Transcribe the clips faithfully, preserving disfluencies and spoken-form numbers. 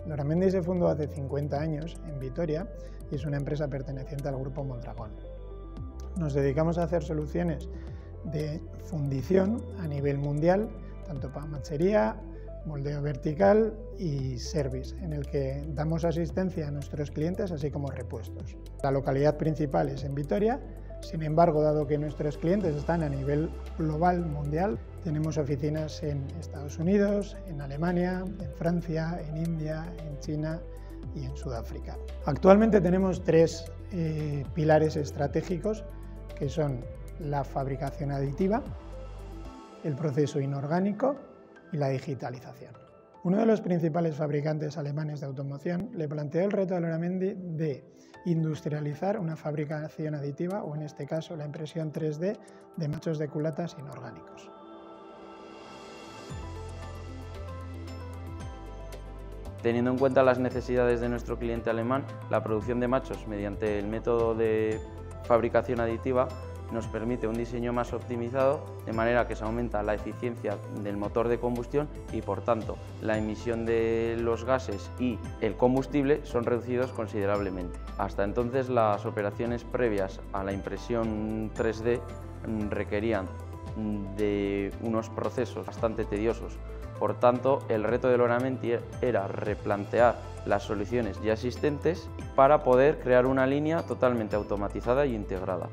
Loramendi se fundó hace cincuenta años en Vitoria y es una empresa perteneciente al grupo Mondragón. Nos dedicamos a hacer soluciones de fundición a nivel mundial, tanto para machería, moldeo vertical y service, en el que damos asistencia a nuestros clientes así como repuestos. La localidad principal es en Vitoria, sin embargo, dado que nuestros clientes están a nivel global, mundial, tenemos oficinas en Estados Unidos, en Alemania, en Francia, en India, en China y en Sudáfrica. Actualmente tenemos tres eh, pilares estratégicos que son la fabricación aditiva, el proceso inorgánico y la digitalización. Uno de los principales fabricantes alemanes de automoción le planteó el reto a Loramendi de industrializar una fabricación aditiva, o en este caso la impresión tres D de machos de culatas inorgánicos. Teniendo en cuenta las necesidades de nuestro cliente alemán, la producción de machos mediante el método de fabricación aditiva nos permite un diseño más optimizado, de manera que se aumenta la eficiencia del motor de combustión y, por tanto, la emisión de los gases y el combustible son reducidos considerablemente. Hasta entonces, las operaciones previas a la impresión tres D requerían de unos procesos bastante tediosos. Por tanto, el reto de Loramendi era replantear las soluciones ya existentes para poder crear una línea totalmente automatizada e integrada.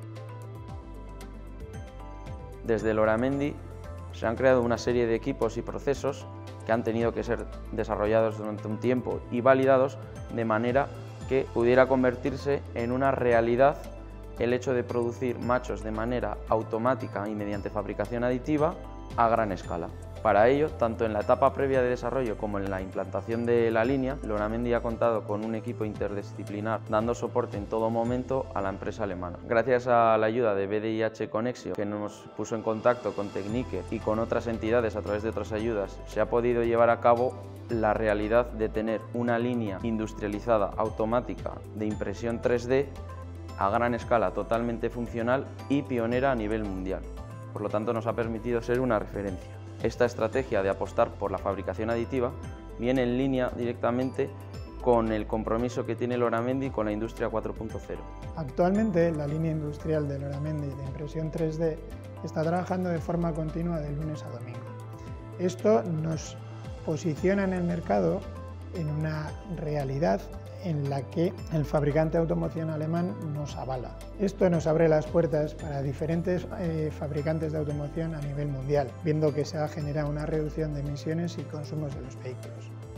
Desde Loramendi se han creado una serie de equipos y procesos que han tenido que ser desarrollados durante un tiempo y validados de manera que pudiera convertirse en una realidad el hecho de producir machos de manera automática y mediante fabricación aditiva a gran escala. Para ello, tanto en la etapa previa de desarrollo como en la implantación de la línea, Loramendi ha contado con un equipo interdisciplinar dando soporte en todo momento a la empresa alemana. Gracias a la ayuda de B D I H Conexio, que nos puso en contacto con Techniker y con otras entidades a través de otras ayudas, se ha podido llevar a cabo la realidad de tener una línea industrializada automática de impresión tres D a gran escala, totalmente funcional y pionera a nivel mundial. Por lo tanto, nos ha permitido ser una referencia. Esta estrategia de apostar por la fabricación aditiva viene en línea directamente con el compromiso que tiene Loramendi con la industria cuatro punto cero. Actualmente, la línea industrial de Loramendi de impresión tres D está trabajando de forma continua de lunes a domingo. Esto nos posiciona en el mercado en una realidad en la que el fabricante de automoción alemán nos avala. Esto nos abre las puertas para diferentes eh, fabricantes de automoción a nivel mundial, viendo que se ha generado una reducción de emisiones y consumos de los vehículos.